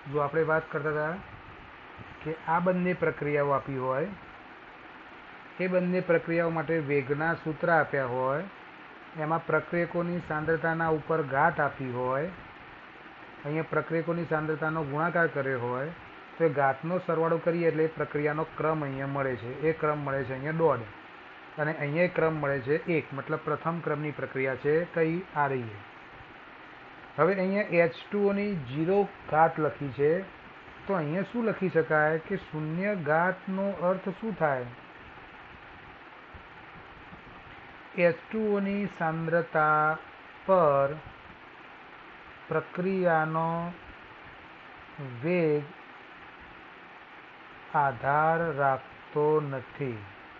जो આપણે વાત કરતા હતા કે આ બંને પ્રક્રિયાઓ આપી હોય એ બંને પ્રક્રિયાઓ માટે વેગના સૂત્ર આપ્યા હોય, એમાં પ્રક્રિયકોની સાંદ્રતાના ઉપર ઘાત આપી હોય, અહીંયા પ્રક્રિયકોની સાંદ્રતાનો ગુણાકાર કર્યો હોય, તો એ ઘાતનો સરવાળો કરીએ એટલે એ પ્રક્રિયાનો ક્રમ અહીંયા મળે છે. એ ક્રમ મળે છે અહીંયા 1.5 અને અહીંયા એ ક્રમ મળે છે 1, મતલબ પ્રથમ ક્રમની પ્રક્રિયા છે કઈ આ રહી. હવે અહીંયા H2Oની 0 ઘાત લખી છે, તો અહીંયા શું લખી શકાય કે શૂન્ય ઘાતનો અર્થ શું થાય? H2Oની સાંદ્રતા પર પ્રક્રિયાનો વેગ આધાર રાખતો નથી.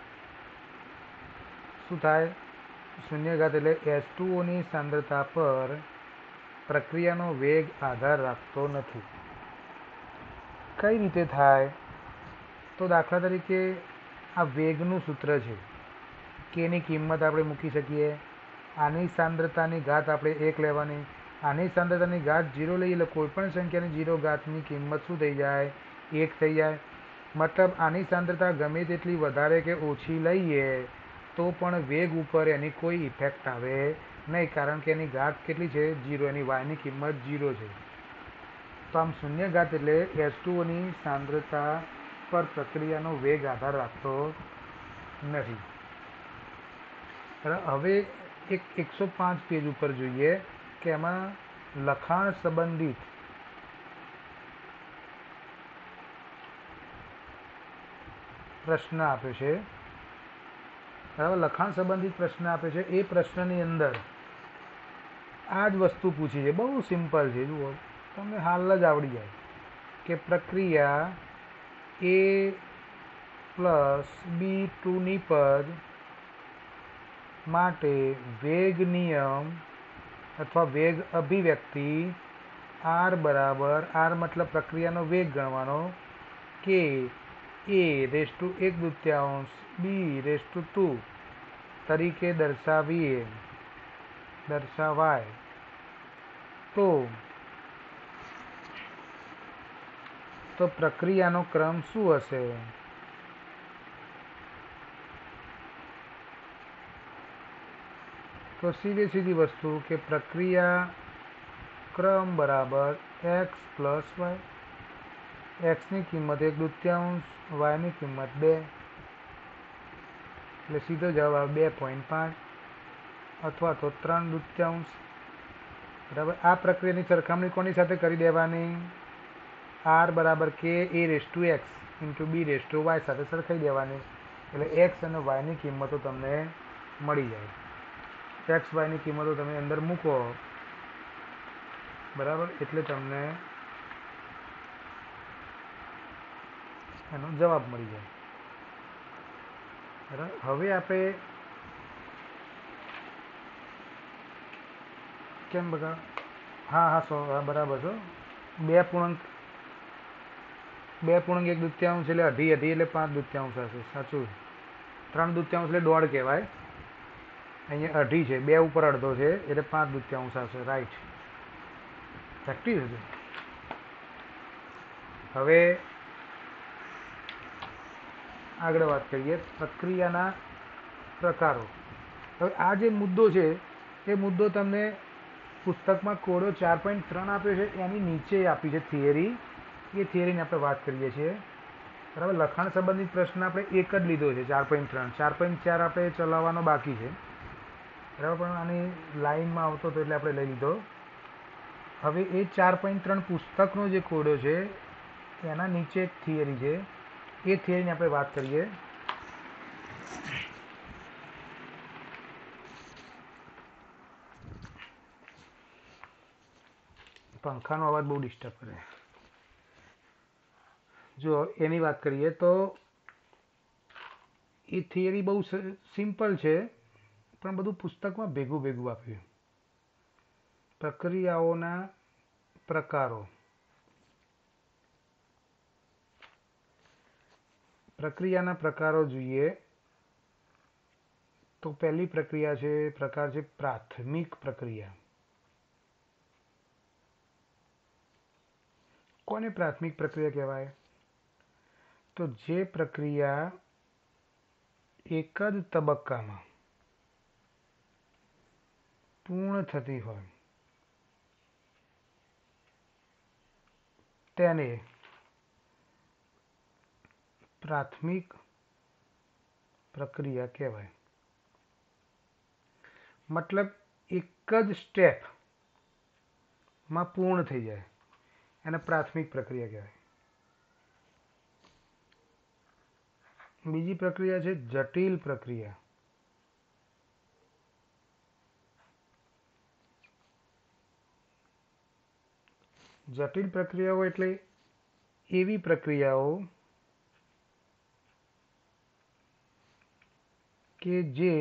શું થાય? શૂન્ય ઘાત એટલે H2Oની સાંદ્રતા પર પ્રક્રિયાનો વેગ આધાર રાખતો નથી. કઈ રીતે થાય? તો દાખલા તરીકે આ વેગનું સૂત્ર છે કે એની કિંમત આપણે મૂકી શકીએ. આની સાંદ્રતાની ઘાત આપણે 1 લેવાની, આની સાંદ્રતાની ઘાત 0 લઈએ એટલે કોઈપણ સંખ્યાની 0 ઘાતની કિંમત શું થઈ જાય? 1 થઈ જાય. મતલબ આની સાંદ્રતા ગમે તેટલી વધારે કે ઓછી લઈએ તો પણ વેગ ઉપર એની કોઈ ઇફેક્ટ આવે નહીં, કારણ કે એની ઘાત કેટલી છે? 0. એની વાયની કિંમત 0 છે. તો આમ શૂન્ય ઘાત એટલે H2Oની સાંદ્રતા પર પ્રક્રિયાનો વેગ આધાર રાખતો નથી. હવે એક 105 પેજ ઉપર જોઈએ કે એમાં લખાણ સંબંધિત પ્રશ્ન આપ્યો છે. બરાબર, લખાણ સંબંધિત પ્રશ્ન આપ્યો છે. એ પ્રશ્નની અંદર આ જ વસ્તુ પૂછી છે. બહુ સિમ્પલ છે, જુઓ તમને હાલ જ આવડી જાય કે પ્રક્રિયા A+B2ની પદ માટે વેગ નિયમ અથવા વેગ અભિવ્યક્તિ r બરાબર, r મતલબ પ્રક્રિયાનો વેગ ગણવાનો, કે A⁻1/2 B⁻2 તરીકે દર્શાવાય તો પ્રક્રિયાનો ક્રમ શું હશે? તો સીધી વસ્તુ કે પ્રક્રિયા ક્રમ બરાબર x + y. xની કિંમત 1/2, yની કિંમત 2, એટલે સીધો જવાબ આવે 2.5 અથવા તો 3/2. બરાબર. આ પ્રક્રિયાની સરખામણી કોની સાથે કરી દેવાની? r બરાબર k A⁻x × B⁻y સાથે સરખાઈ દેવાની, એટલે x અને yની કિંમતો તમને મળી જાય. x yની કિંમતો તમે અંદર મૂકો, બરાબર, એટલે તમને એનો જવાબ મળી જાય. બરાબર. હવે આપણે કેમ બધા હા બરાબર છો. 2.1/2 એટલે અઢી એટલે 5/2 હશે. સાચું. 3/2 એટલે 1.5 કહેવાય. અહીંયા અઢી છે, 2 ઉપર અડધો છે એટલે 5/2 હશે. રાઈટ, પ્રેક્ટિસ છે. હવે આગળ વાત કરીએ પ્રક્રિયાના પ્રકારો. હવે આ જે મુદ્દો છે એ મુદ્દો તમને પુસ્તકમાં કોડો 4.3 આપ્યો છે, એની નીચે આપી છે થિયરી. એ થિયરીની આપણે વાત કરીએ છીએ. બરાબર. લખાણ સંબંધિત પ્રશ્ન આપણે એક જ લીધો છે 4.3. 4.4 આપણે ચલાવવાનો બાકી છે. બરાબર, પણ આની લાઈનમાં આવતો હતો એટલે આપણે લઈ લીધો. હવે એ 4.3 પુસ્તકનો જે કોડો છે એના નીચે એક થિયરી છે. એ થિયરીની આપણે વાત કરીએ. પંખાનો અવાજ બહુ ડિસ્ટર્બ કરે. જો એની વાત કરીએ તો એ થિયરી બહુ સિમ્પલ છે, પણ બધું પુસ્તકમાં ભેગું આપ્યું. પ્રક્રિયાઓના પ્રકારો. પ્રક્રિયાના પ્રકારો જોઈએ તો પહેલી પ્રકાર છે પ્રાથમિક પ્રક્રિયા. કોને પ્રાથમિક પ્રક્રિયા કહેવાય? તો જે પ્રક્રિયા એક જ તબક્કામાં પૂર્ણ થતી હોય તેને પ્રાથમિક પ્રક્રિયા કહેવાય. મતલબ એક જ સ્ટેપમાં પૂર્ણ થઈ જાય એને પ્રાથમિક પ્રક્રિયા કહેવાય. બીજી પ્રક્રિયા છે જટિલ પ્રક્રિયા. જટિલ પ્રક્રિયાઓ એટલે એવી પ્રક્રિયાઓ કે જે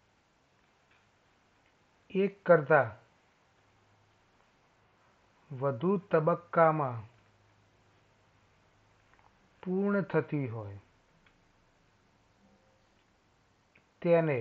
એક કરતાં વધુ તબક્કામાં પૂર્ણ થતી હોય તેને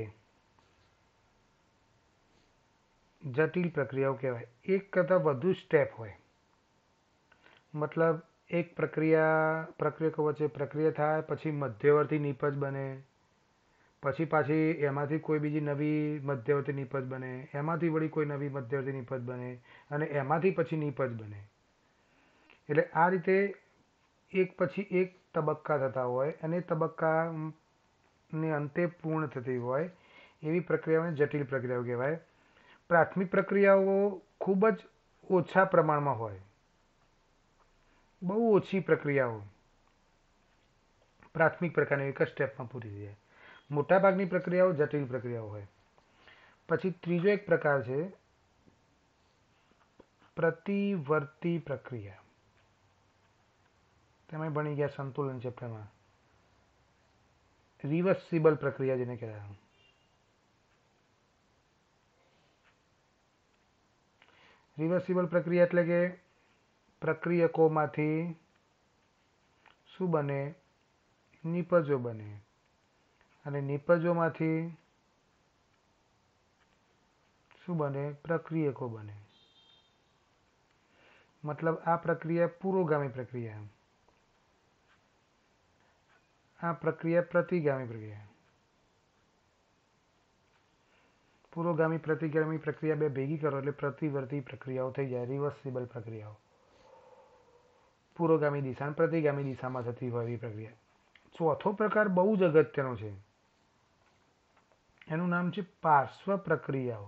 જટિલ પ્રક્રિયાઓ કહેવાય. એક કરતાં વધુ સ્ટેપ હોય, મતલબ એક પ્રક્રિયકો વચ્ચે પ્રક્રિયા થાય, પછી મધ્યવર્તી નિપજ બને, પછી પાછી એમાંથી કોઈ બીજી નવી મધ્યવર્તી નિપજ બને, એમાંથી વળી કોઈ નવી મધ્યવર્તી નિપજ બને, અને એમાંથી પછી નિપજ બને. એટલે આ રીતે એક પછી એક તબક્કા થતા હોય અને તબક્કાને અંતે પૂર્ણ થતી હોય એવી પ્રક્રિયાઓને જટિલ પ્રક્રિયાઓ કહેવાય. પ્રાથમિક પ્રક્રિયાઓ ખૂબ જ ઓછા પ્રમાણમાં હોય. બહુ ઓછી પ્રક્રિયાઓ પ્રાથમિક પ્રકારની એક જ સ્ટેપમાં પૂરી થઈ જાય. મોટાભાગની પ્રક્રિયાઓ જટિલ પ્રક્રિયાઓ હોય. પછી ત્રીજો એક પ્રકાર છે પ્રતિવર્તી પ્રક્રિયા. તમે ભણી ગયા સંતુલન ચેપ્ટરમાં. રિવર્સિબલ પ્રક્રિયા જેને કહેવાય. રિવર્સિબલ પ્રક્રિયા એટલે કે પ્રક્રિયકોમાંથી શું બને? નિપજો બને, અને નિપજોમાંથી શું બને? પ્રક્રિયકો બને. મતલબ આ પ્રક્રિયા પુરોગામી પ્રક્રિયા, આ પ્રક્રિયા પ્રતિગામી પ્રક્રિયા. પુરોગામી પ્રતિગામી પ્રક્રિયા બે ભેગી કરો એટલે પ્રતિવર્તી પ્રક્રિયાઓ થઈ જાય, રિવર્સિબલ પ્રક્રિયાઓ. પુરોગામી દિશા અને પ્રતિગામી દિશામાં થતી હોય એવી પ્રક્રિયા. ચોથો પ્રકાર બહુ જ અગત્યનો છે, એનું નામ છે પાર્શ્વ પ્રક્રિયાઓ.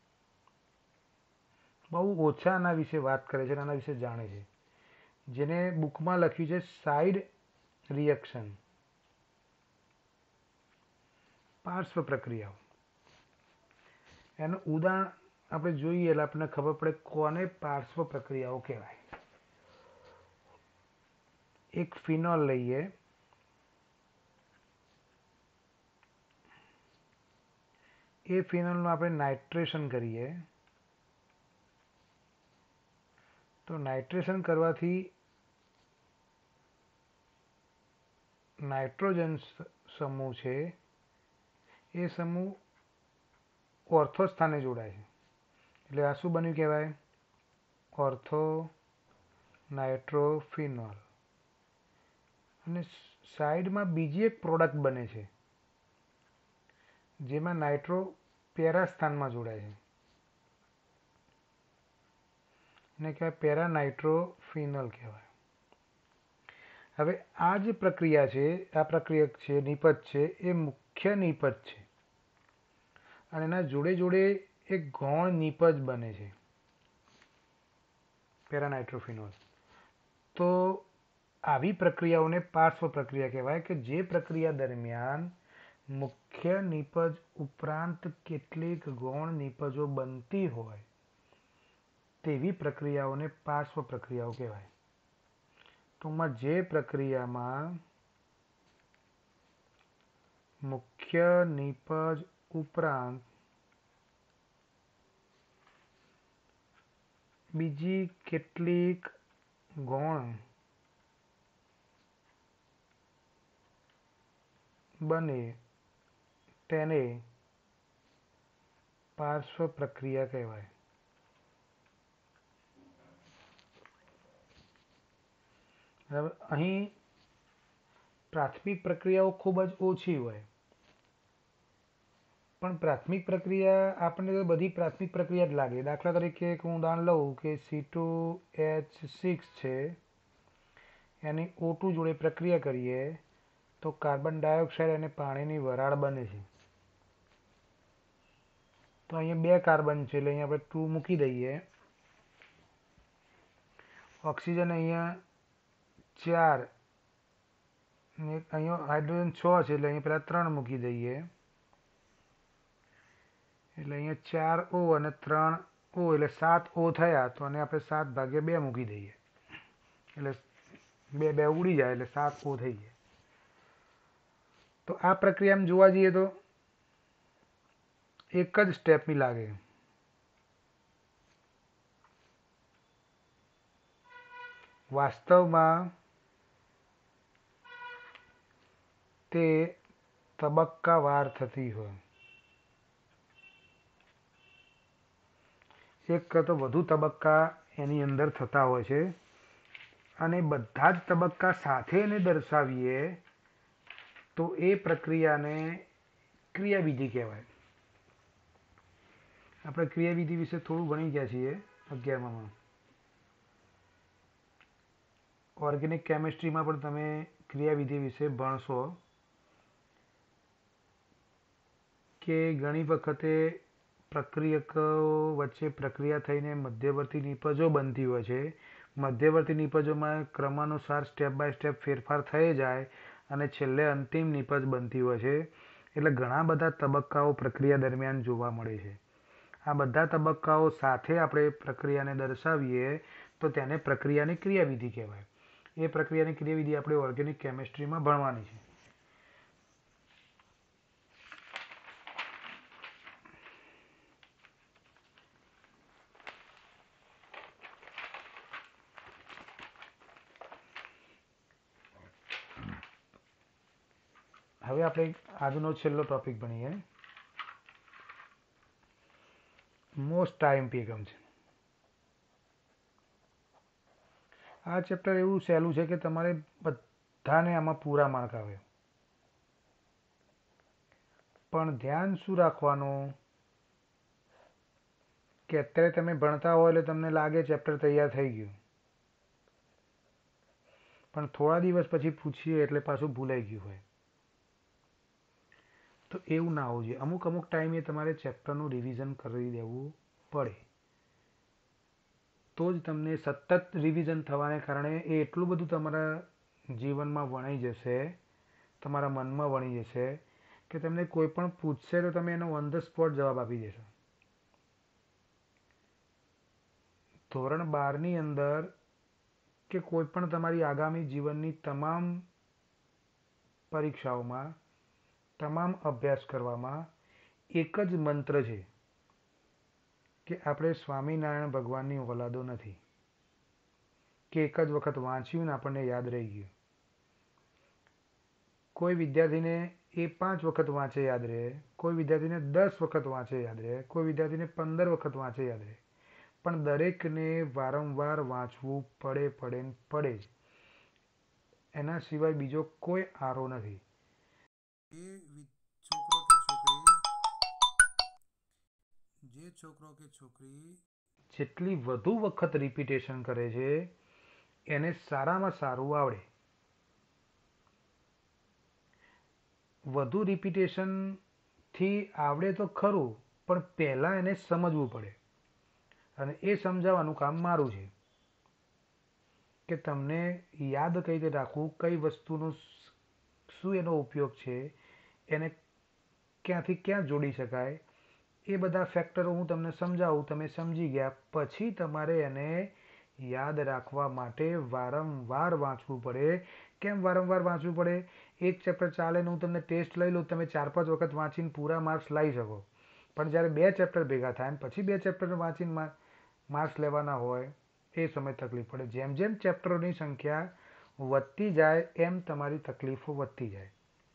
બહુ ઓછા આના વિશે વાત કરે છે, આના વિશે જાણે છે, જેને બુકમાં લખ્યું છે સાઇડ રિએક્શન. પાર્શ્વ પ્રક્રિયાઓ એનું ઉદાહરણ આપણે જોઈએ એટલે આપણને ખબર પડે કોને પાર્શ્વ પ્રક્રિયાઓ કહેવાય. એક ફિનોલ લઈએ, એ ફિનોલનું આપણે નાઇટ્રેશન કરીએ તો નાઇટ્રેશન કરવાથી નાઇટ્રોજન સમૂહ છે એ સમૂહ ઓર્થો સ્થાને જોડાય છે. એટલે આ શું બન્યું કહેવાય? Ortho nitrophenol. અને સાઈડમાં બીજી એક પ્રોડક્ટ બને છે જેમાં નાઇટ્રો પેરા સ્થાનમાં જોડાય છે, એને કહેવાય પેરા નાઇટ્રોફિનોલ કહેવાય. હવે આ જે પ્રક્રિયા છે, આ પ્રક્રિયક છે, નિપજ છે, એ મુખ્ય નિપજ છે, અને એના જોડે જોડે એક ગૌણ નિપજ બને છે, પેરાનાઇટ્રોફિનોલ. તો આવી પ્રક્રિયાઓને પાર્શ્વ પ્રક્રિયા કહેવાય કે જે પ્રક્રિયા દરમિયાન મુખ્ય નિપજ ઉપરાંત કેટલીક ગૌણ નિપજો બનતી હોય તેવી પ્રક્રિયાઓને પાર્શ્વ પ્રક્રિયાઓ કહેવાય. ટૂંકમાં જે પ્રક્રિયામાં મુખ્ય નિપજ ઉપરાંત બીજી કેટલીક ગૌણ બને તેને પાર્શ્વ પ્રક્રિયા કહેવાય. હવે અહીં પ્રાથમિક પ્રક્રિયાઓ ખૂબ જ ઓછી હોય, પણ પ્રાથમિક પ્રક્રિયા આપણને તો બધી પ્રાથમિક પ્રક્રિયા જ લાગે. દાખલા તરીકે એક હું ઉદાહરણ લઉં કે C2H6 છે, એની O2 જોડે પ્રક્રિયા કરીએ તો કાર્બન ડાયોક્સાઇડ અને પાણીની વરાળ બને છે. તો અહીંયા 2 કાર્બન છે એટલે અહીંયા આપણે 2 મૂકી દઈએ. ઓક્સિજન અહીંયા 4 ને અહીંયા હાઇડ્રોજન 6 છે એટલે અહીંયા પહેલાં 3 મૂકી દઈએ. એટલે અહીંયા 4 O અને 3 O એટલે 7 O થયા. તો આને આપણે 7/2 મૂકી દઈએ એટલે 2 2 ઉડી જાય એટલે 7 O થઈ જાય. તો આ પ્રક્રિયામાં જોવા જઈએ તો એક જ સ્ટેપની લાગે. વાસ્તવમાં તે તબક્કાવાર થતી હોય. એક કરતાં વધુ તબક્કા એની અંદર થતા હોય છે અને બધા જ તબક્કા સાથે એને દર્શાવીએ તો એ પ્રક્રિયાને ક્રિયાવિધિ કહેવાય. આપણે ક્રિયાવિધિ વિશે થોડું ભણી ગયા છીએ 11માં. ઓર્ગેનિક કેમિસ્ટ્રીમાં પણ તમે ક્રિયાવિધિ વિશે ભણશો કે ઘણી વખતે પ્રક્રિયકો વચ્ચે પ્રક્રિયા થઈને મધ્યવર્તી નિપજો બનતી હોય છે. મધ્યવર્તી નિપજોમાં ક્રમાનુસાર સ્ટેપ બાય સ્ટેપ ફેરફાર થઈ જાય અને છેલ્લે અંતિમ નિપજ બનતી હોય છે. એટલે ઘણા બધા તબક્કાઓ પ્રક્રિયા દરમિયાન જોવા મળે છે. આ બધા તબક્કાઓ સાથે આપણે પ્રક્રિયાને દર્શાવીએ તો તેને પ્રક્રિયાની ક્રિયાવિધિ કહેવાય. એ પ્રક્રિયાની ક્રિયાવિધિ આપણે ઓર્ગેનિક કેમિસ્ટ્રીમાં ભણવાની છે. હવે આપણે આજનો છેલ્લો ટોપિક ભણીએ. મોસ્ટ આઈએમપી એકમ છે. આ ચેપ્ટર એવું સહેલું છે કે તમારે બધાને આમાં પૂરા માર્ક આવે, પણ ધ્યાન શું રાખવાનું કે અત્યારે તમે ભણતા હોય એટલે તમને લાગે ચેપ્ટર તૈયાર થઈ ગયું, પણ થોડા દિવસ પછી પૂછીએ એટલે પાછું ભૂલાઈ ગયું હોય. તો એવું ના હોવું જોઈએ. અમુક ટાઈમે તમારે ચેપ્ટરનું રિવિઝન કરી દેવું પડે. તો જ તમને સતત રિવિઝન થવાને કારણે એ એટલું બધું તમારા જીવનમાં વણાઈ જશે, તમારા મનમાં વણી જશે કે તમને કોઈ પણ પૂછશે તો તમે એનો ઓન ધ સ્પોટ જવાબ આપી દેશો. ધોરણ 12ની અંદર કે કોઈ પણ તમારી આગામી જીવનની તમામ પરીક્ષાઓમાં, તમામ અભ્યાસ કરવામાં એક જ મંત્ર છે કે આપણે સ્વામિનારાયણ ભગવાનની ઓલાદો નથી, કે એક જ વખત વાંચ્યું ને આપણને યાદ રહી ગયું. કોઈ વિદ્યાર્થીને એ 5 વખત વાંચે યાદ રહે, કોઈ વિદ્યાર્થીને 10 વખત વાંચે યાદ રહે, કોઈ વિદ્યાર્થીને 15 વખત વાંચે યાદ રહે, પણ દરેકને વારંવાર વાંચવું પડે જ. એના સિવાય બીજો કોઈ આરો નથી. છોકરો કે છોકરી જેટલી વધુ વખત રિપીટેશન કરે છે એને સારામાં સારું આવડે. વધુ રિપીટેશનથી આવડે તો ખરું, પણ પહેલાં એને સમજવું પડે અને એ સમજાવવાનું કામ મારું છે કે તમને યાદ કઈ રીતે રાખવું, કઈ વસ્તુનો શું એનો ઉપયોગ છે, એને ક્યાંથી ક્યાં જોડી શકાય, એ બધા ફેક્ટરો હું તમને સમજાવું, તમે સમજી ગયા પછી તમારે એને યાદ રાખવા માટે વારંવાર વાંચવું પડે. કેમ વારંવાર વાંચવું પડે? એક ચેપ્ટર ચાલે ને હું તમને ટેસ્ટ લઈ લઉં, તમે 4-5 વખત વાંચીને પૂરા માર્ક્સ લાવી શકો, પણ જ્યારે 2 ચેપ્ટર ભેગા થાય ને પછી 2 ચેપ્ટર વાંચીને માર્ક્સ લેવાના હોય એ સમય તકલીફ પડે. જેમ જેમ ચેપ્ટરોની સંખ્યા વધતી જાય એમ તમારી તકલીફો વધતી જાય.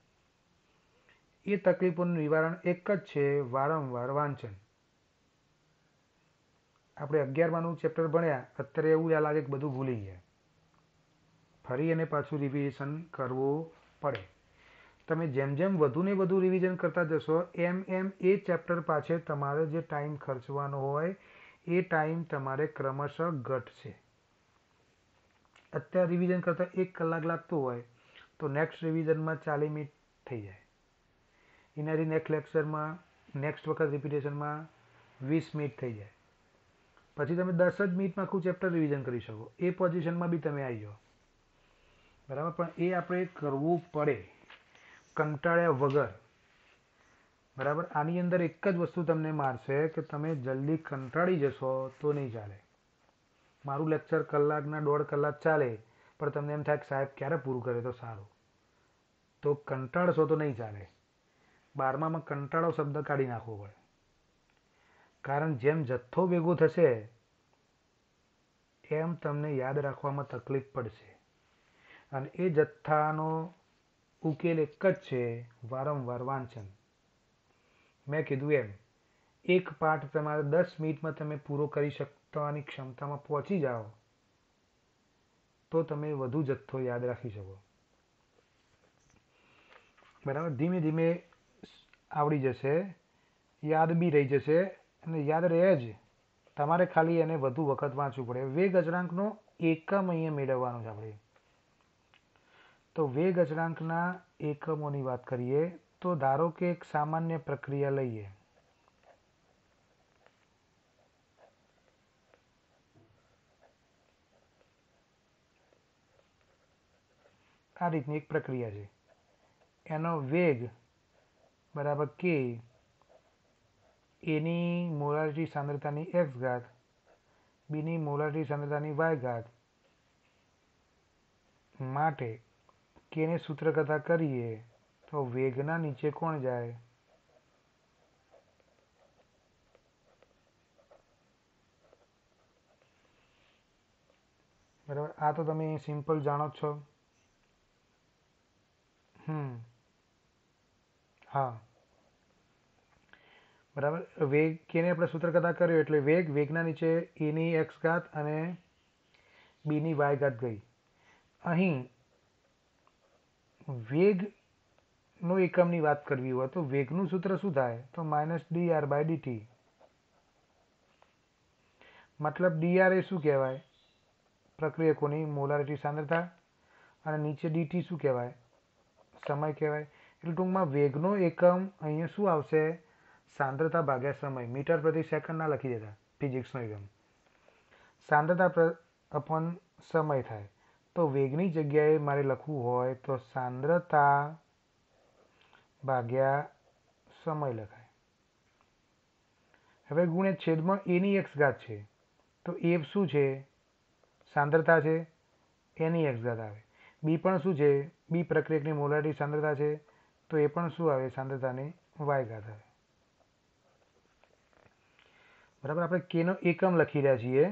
એ તકલીફોનું નિવારણ એક જ છે, વારંવાર વાંચન. આપણે 11માનું ચેપ્ટર ભણ્યા, અત્યારે એવું લાગે કે બધું ભૂલી ગયા, ફરી અને પાછું રિવિઝન કરવું પડે. તમે જેમ જેમ વધુ ને વધુ રિવિઝન કરતા જશો એમ એમ એ ચેપ્ટર પાછળ તમારે જે ટાઈમ ખર્ચવાનો હોય એ ટાઈમ તમારે ક્રમશઃ ઘટશે. અત્યારે રિવિઝન કરતાં 1 કલાક લાગતું હોય તો નેક્સ્ટ રિવિઝનમાં 40 મિનિટ થઈ જાય. એનાથી નેક્સ્ટ લેક્ચરમાં નેક્સ્ટ વખત રિપીટેશનમાં 20 મિનિટ થઈ જાય. પછી તમે 10 જ મિનિટમાં આખું ચેપ્ટર રિવિઝન કરી શકો. એ પોઝિશનમાં બી તમે આવી જાઓ. બરાબર, પણ એ આપણે કરવું પડે કંટાળ્યા વગર. બરાબર, આની અંદર એક જ વસ્તુ તમને મારશે કે તમે જલ્દી કંટાળી જશો તો નહીં ચાલે. મારું લેક્ચર કલાકના 1.5 કલાક ચાલે પણ તમને એમ થાય કે સાહેબ ક્યારે પૂરું કરે તો સારું, તો કંટાળશો તો નહીં ચાલે. 12માં કંટાળો શબ્દ કાઢી નાખવો પડે. કારણ જેમ જથ્થો ભેગો થશે એમ તમને યાદ રાખવામાં તકલીફ પડશે. અને એ જથ્થાનો ઉકેલ એક જ છે, વારંવાર વાંચન. મેં કીધું એમ એક પાઠ તમારે 10 મિનિટમાં તમે પૂરો કરી શકવાની ક્ષમતામાં પહોંચી જાઓ તો તમે વધુ જથ્થો યાદ રાખી શકો. બરાબર, ધીમે ધીમે આવડી જશે, યાદ બી રહી જશે. અને યાદ રહે જ, તમારે ખાલી એને વધુ વખત વાંચવું પડે. વેગ અચળાંકનો એકમ અહીંયા મેળવવાનો છે આપણે. તો વેગ અચળાંકના એકમોની વાત કરીએ તો ધારો કે એક સામાન્ય પ્રક્રિયા લઈએ. આ રીતની એક પ્રક્રિયા છે. એનો વેગ બરાબર કે એની મોલારિટી સાંદ્રતાની x ઘાત, બીની મોલારિટી સાંદ્રતાની y ઘાત માટે કેને સૂત્ર કરતા કરીએ તો વેગના નીચે કોણ જાય? બરાબર, આ તો તમે સિમ્પલ જાણો જ છો. હા, બરાબર. વેગ કેને આપણે સૂત્ર કરતા કર્યો એટલે વેગના નીચે એની x ઘાત અને બીની y ઘાત ગઈ. અહીં વેગનો એકમની વાત કરવી હોય તો વેગનું સૂત્ર શું થાય તો -dr/dt. મતલબ dr એ શું કહેવાય? પ્રક્રિયકોની મોલારિટી સાંદ્રતા, અને નીચે dt શું કહેવાય? સમય કહેવાય. એટલે ટૂંકમાં વેગનો એકમ અહીંયા શું આવશે? સાંદ્રતા ભાગ્યા સમય. મીટર પ્રતિ સેકન્ડ ના લખી દેતા, ફિઝિક્સનો એકમ. સાંદ્રતા અપોન સમય થાય. તો વેગની જગ્યાએ મારે લખવું હોય તો સાંદ્રતા ભાગ્યા સમય લખાય. હવે ગુણ્યા છેદમાં એની x ઘાત છે તો એ શું છે? સાંદ્રતા છે, એની x ઘાત આવે. બી પણ શું છે? બી પ્રક્રિયકની મોલારિટી સાંદ્રતા છે તો એ પણ શું આવે? સાંદ્રતાની y ઘાત આવે. બરાબર, આપણે કેનો એકમ લખી રહ્યા છીએ.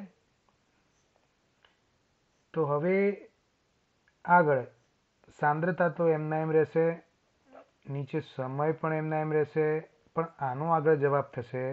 તો હવે આગળ સાંદ્રતા તો એમના એમ રહેશે, નીચે સમય પણ એમના એમ રહેશે, પણ આનો આગળ જવાબ થશે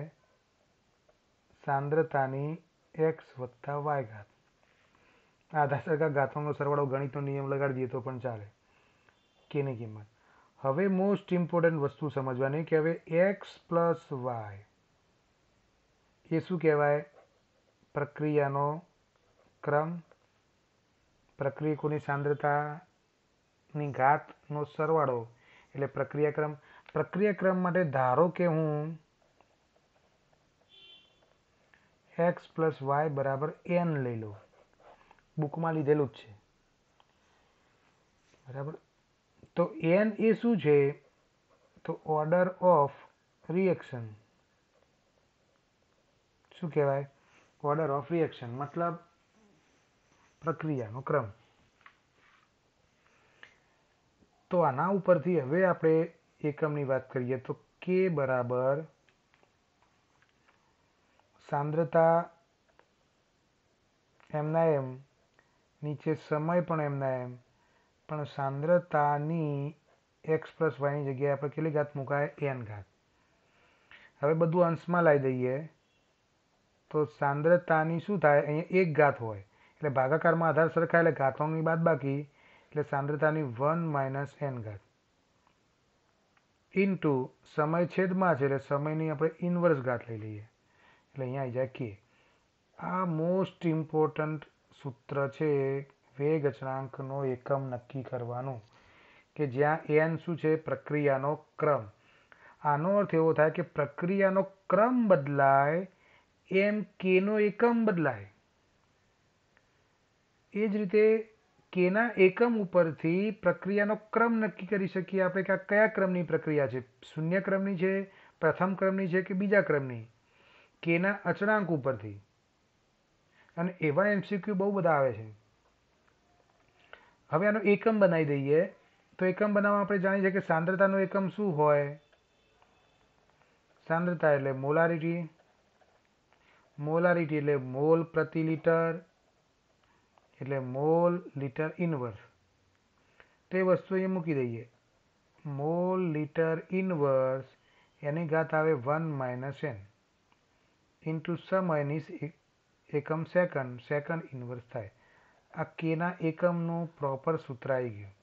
સાંદ્રતાની x વત્તા y ઘાત. આધા સરખા ઘાતોનો સરવાળો ગણિતનો નિયમ લગાડી દઈએ તો પણ ચાલે. કેની કિંમત. હવે મોસ્ટ ઇમ્પોર્ટન્ટ વસ્તુ સમજવાની કે હવે x પ્લસ y એ શું કહેવાય? પ્રક્રિયાનો ક્રમ, પ્રક્રિયકોની સાંદ્રતાની ઘાતનો સરવાળો એટલે પ્રક્રિયાક્રમ. પ્રક્રિયાક્રમ માટે ધારો કે હું x પ્લસ y બરાબર n લઈ લઉં. બુકમાં લીધેલું જ છે. બરાબર, તો n એ શું છે? તો ઓર્ડર ઓફ રિએક્શન. શું કહેવાય? ઓર્ડર ઓફ રિએક્શન મતલબ પ્રક્રિયાનો ક્રમ. તો આના ઉપરથી હવે આપણે એકમની વાત કરીએ તો કે બરાબર સાંદ્રતા એમના એમ, નીચે સમય પણ એમના એમ, પણ સાંદ્રતાની x પ્લસ વાયની જગ્યાએ આપણે કેટલી ઘાત મુકાય? n ઘાત. હવે બધું અંશમાં લાવી દઈએ તો સાંદ્રતાની શું થાય? અહીંયા 1 ઘાત હોય એટલે ભાગાકારમાં આધાર સરખા એટલે ઘાતાંકની બાદબાકી એટલે સાંદ્રતાની 1 માઇનસ એન ઘાત ઇન્ટુ સમય છેદમાં છે એટલે સમયની આપણે ઇન્વર્સ ઘાત લઈ લઈએ એટલે અહીંયા આવી જાય કે આ મોસ્ટ ઇમ્પોર્ટન્ટ સૂત્ર છે વેગ અચળાંકનો એકમ નક્કી કરવાનું કે જ્યાં એન શું છે પ્રક્રિયાનો ક્રમ. આનો અર્થ એવો થાય કે પ્રક્રિયાનો ક્રમ બદલાય એમ કેનો એકમ બદલાય. એ જ રીતે કેના એકમ ઉપરથી પ્રક્રિયાનો ક્રમ નક્કી કરી શકીએ આપણે કે આ કયા ક્રમની પ્રક્રિયા છે, શૂન્ય ક્રમની છે, પ્રથમ ક્રમની છે કે બીજા ક્રમની, કેના અચળાંક ઉપરથી. અને એવા એમસીક્યુ બહુ બધા આવે છે. હવે આનો એકમ બનાવી દઈએ તો એકમ બનાવવા આપણે જાણીએ છીએ કે સાંદ્રતાનો એકમ શું હોય. સાંદ્રતા એટલે મોલારિટી, મોલારિટી એટલે મોલ પ્રતિ લિટર એટલે મોલ લિટર ઇનવર્સ. તો એ વસ્તુ અહીંયા મૂકી દઈએ. મોલ લિટર ઇનવર્સ એની ઘાત આવે 1 માઇનસ એન ઇન્ટુ સમયની એકમ સેકન્ડ, સેકન્ડ ઇનવર્સ થાય. આ કેના એકમનું પ્રોપર સૂત્ર આવી ગયું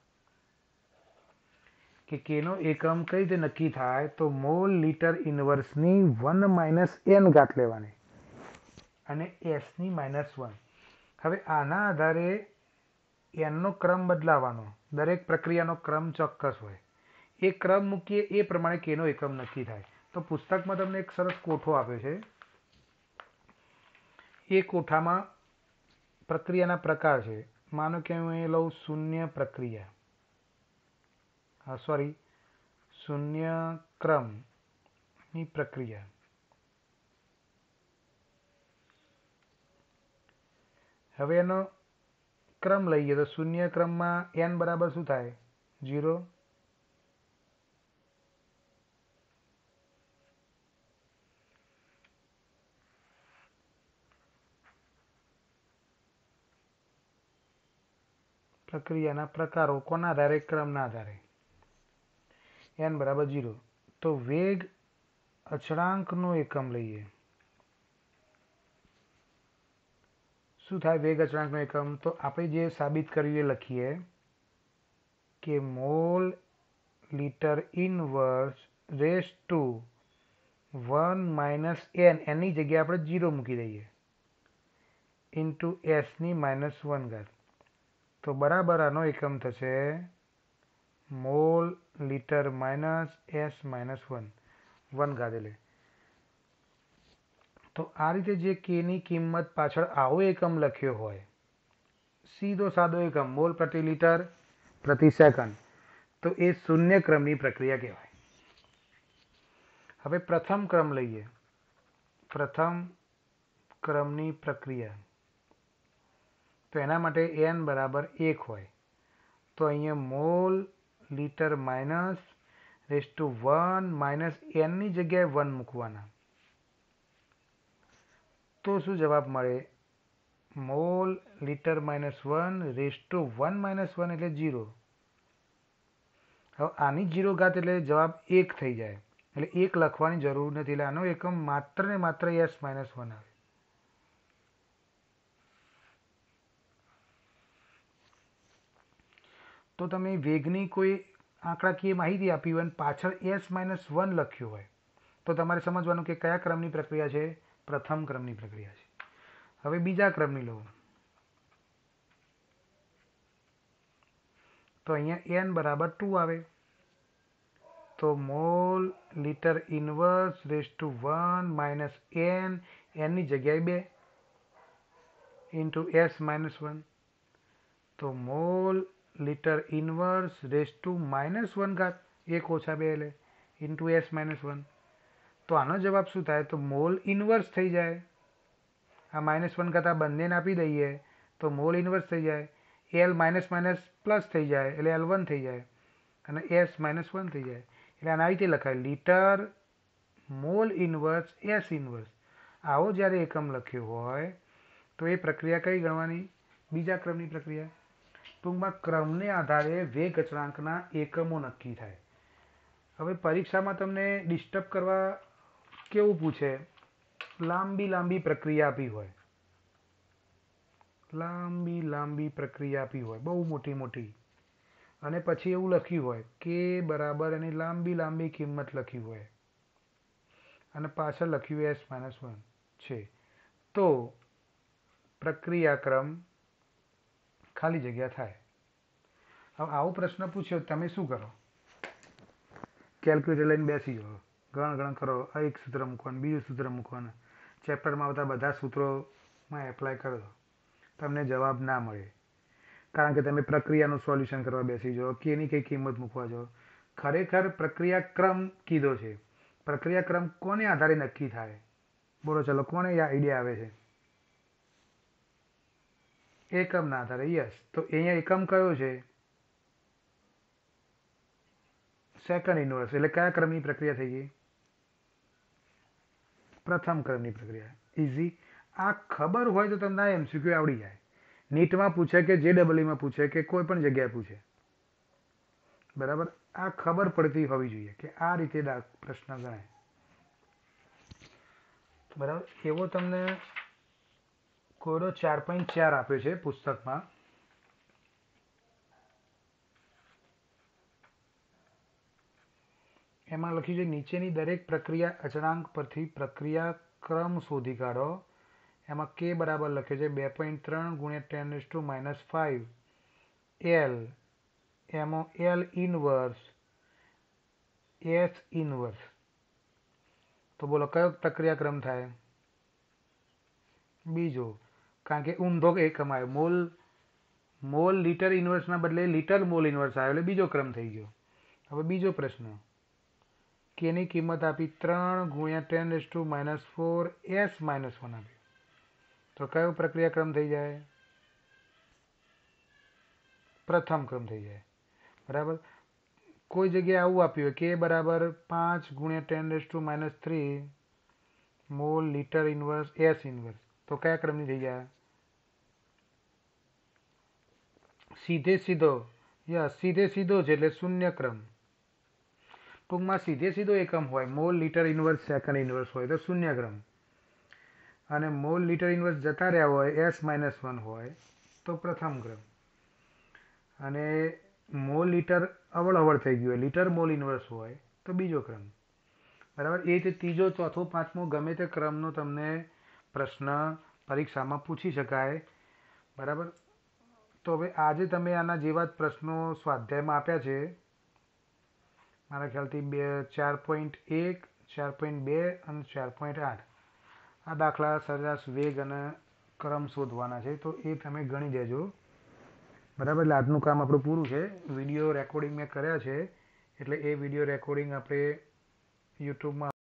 કે કેનો એકમ કઈ રીતે નક્કી થાય તો મોલ લિટર ઇનવર્સની 1 માઇનસ એન ઘાત લેવાની અને એસની -1. હવે આના આધારે એનનો ક્રમ બદલાવાનો. દરેક પ્રક્રિયાનો ક્રમ ચોક્કસ હોય. એ ક્રમ મૂકીએ એ પ્રમાણે કેનો એકમ નક્કી થાય. તો પુસ્તકમાં તમને એક સરસ કોઠો આપ્યો છે. એ કોઠામાં પ્રક્રિયાના પ્રકાર છે. માનો કે હું એ લઉં શૂન્ય પ્રક્રિયા, શૂન્ય ક્રમની પ્રક્રિયા. હવે એનો ક્રમ લઈએ તો શૂન્ય ક્રમમાં એન બરાબર શું થાય 0. પ્રક્રિયાના પ્રકારો કોના આધારે? ક્રમના આધારે. એન બરાબર 0. તો વેગ અચળાંકનો એકમ લઈએ. શું થાય વેગ અચળાંકનો એકમ? તો આપણે જે સાબિત કર્યું એ લખીએ કે mole litre inverse raise to 1 minus n, એની જગ્યાએ આપણે 0 મૂકી દઈએ ઇન્ટુ એસની -1 ઘાત. તો બરાબર આનો એકમ થશે મોલ લિટર માઇનસ એસ -1 ઘાત. એટલે તો આ રીતે જે કેની કિંમત પાછળ આવો એકમ લખ્યો હોય, સીધો સાદો એકમ મોલ પ્રતિ લિટર પ્રતિ સેકન્ડ, તો એ શૂન્ય ક્રમની પ્રક્રિયા કહેવાય. હવે પ્રથમ ક્રમ લઈએ. પ્રથમ ક્રમની પ્રક્રિયા તો એના માટે એન બરાબર 1 હોય. તો અહીંયા mole litre minus raise to 1 minus એનની જગ્યાએ 1 મૂકવાના. તો શું જવાબ મળે? મોલ લિટર -1 રેસ ટુ 1 -1 એટલે 0. હવે આની 0 ઘાત એટલે જવાબ 1 થઈ જાય. એટલે 1 લખવાની જરૂર નથી. એટલે આનો એકમ માત્ર ને માત્ર s -1 આવે. તો તમે વેગની કોઈ આંકડાકીય માહિતી આપી હોય અને પાછળ s-1 લખ્યું હોય તો તમારે સમજવાનું કે કયા ક્રમની પ્રક્રિયા છે? પ્રથમ ક્રમની પ્રક્રિયા છે. હવે બીજા ક્રમની લો તો અહીંયા n બરાબર 2 આવે. તો mole litre inverse raise to 1 minus n, એનની જગ્યાએ 2 ઇન્ટુ s -1. તો mole litre inverse raise to -1 ઘાત 1 ઓછા 2 એટલે ઇન્ટુ s -1. તો આનો જવાબ શું થાય? તો મોલ ઇનવર્સ થઈ જાય. આ -1 ઘાત આ બંનેને આપી દઈએ તો મોલ ઇનવર્સ થઈ જાય. એલ માઇનસ માઇનસ પ્લસ થઈ જાય એટલે L1 થઈ જાય અને s -1 થઈ જાય. એટલે આના રીતે લખાય litre mole inverse s inverse. આવો જ્યારે એકમ લખ્યો હોય તો એ પ્રક્રિયા કઈ ગણવાની? બીજા ક્રમની પ્રક્રિયા. ટૂંકમાં ક્રમને આધારે વેગ અચળાંકના એકમો નક્કી થાય. હવે પરીક્ષામાં તમને ડિસ્ટર્બ કરવા કેવું પૂછે? લાંબી પ્રક્રિયા આપી હોય લાંબી લાંબી પ્રક્રિયા આપી હોય, બહુ મોટી મોટી, અને પછી એવું લખ્યું હોય કે બરાબર એની લાંબી લાંબી કિંમત લખી હોય અને પાછળ લખ્યું s-1 છે, તો પ્રક્રિયાક્રમ ખાલી જગ્યા થાય. હવે આવો પ્રશ્ન પૂછ્યો, તમે શું કરો? કેલ્ક્યુલેટર લઈને બેસી જાઓ, ગણ કરો, એક સૂત્ર મૂકવાનું, બીજું સૂત્ર મૂકવાનું, ચેપ્ટરમાં આવતા બધા સૂત્રોમાં એપ્લાય કરો, તમને જવાબ ના મળે, કારણ કે તમે પ્રક્રિયાનું સોલ્યુશન કરવા બેસી જાઓ કે એની કઈ કિંમત મૂકવા જાઓ. ખરેખર પ્રક્રિયાક્રમ કીધો છે. પ્રક્રિયાક્રમ કોને આધારે નક્કી થાય? બોલો ચલો, કોને આઈડિયા આવે છે? એકમના આધારે. યસ. તો અહીંયા એકમ કયો છે? Second inverse. એટલે કયા ક્રમની પ્રક્રિયા થઈ ગઈ? પ્રથમ ક્રમની પ્રક્રિયા. ઇઝી. આ ખબર હોય તો તમને આ એમસીક્યુ આવડી જાય. નીટમાં પૂછે કે JEEમાં પૂછે કે કોઈ પણ જગ્યાએ પૂછે, બરાબર, આ ખબર પડતી હોવી જોઈએ કે આ રીતે પ્રશ્ન ગણાય, બરાબર. એવો તમને કોયડો 4.4 આપ્યો છે પુસ્તકમાં. એમાં લખ્યું છે નીચેની દરેક પ્રક્રિયા અચળાંક પરથી પ્રક્રિયા ક્રમ શોધી કાઢો. એમાં k બરાબર લખ્યો છે 2.3 × 10⁻⁵ L, એમાં L ઇનવર્સ, S ઇનવર્સ. તો બોલો કયો પ્રક્રિયાક્રમ થાય? બીજો, કારણ કે ઊંધો એકમ આવ્યો. મોલ લીટર ઇનવર્સના બદલે લીટર મોલ ઇનવર્સ આવ્યો એટલે બીજો ક્રમ થઈ ગયો. હવે બીજો પ્રશ્ન, કેની કિંમત આપી? 3 × 10⁻⁴ S-1 આપ્યું. તો કયો પ્રક્રિયાક્રમ થઈ જાય? પ્રથમ ક્રમ થઈ જાય, બરાબર. કોઈ જગ્યાએ આવું આપ્યું કે બરાબર 5 × 10⁻³ mole litre inverse S inverse, તો કયા ક્રમની થઈ જાય? સીધે સીધો. સીધે સીધો છે એટલે શૂન્ય ક્રમ. ટૂંકમાં સીધે સીધો એકમ હોય, mole litre inverse second inverse હોય તો શૂન્ય ક્રમ, અને મોલ લીટર ઇનવર્સ જતા રહ્યા હોય S-1 હોય તો પ્રથમ ક્રમ, અને મોલ લીટર અવળ થઈ ગયું હોય, લીટર મોલ ઇનવર્સ હોય તો બીજો ક્રમ, બરાબર. એ રીતે ત્રીજો, ચોથો, પાંચમો ગમે તે ક્રમનો તમને પ્રશ્ન પરીક્ષામાં પૂછી શકાય, બરાબર. તો હવે આજે તમે આના જેવા જ પ્રશ્નો સ્વાધ્યાયમાં આપ્યા છે, મારા ખ્યાલથી 4.1, 4.2 અને 4.8. આ દાખલા સરેરાશ વેગ અને ક્રમ શોધવાના છે, તો એ તમે ગણી દેજો, બરાબર. એટલે આજનું કામ આપણું પૂરું છે. વિડીયો રેકોર્ડિંગ મેં કર્યા છે, એટલે એ વિડીયો રેકોર્ડિંગ આપણે યુટ્યુબમાં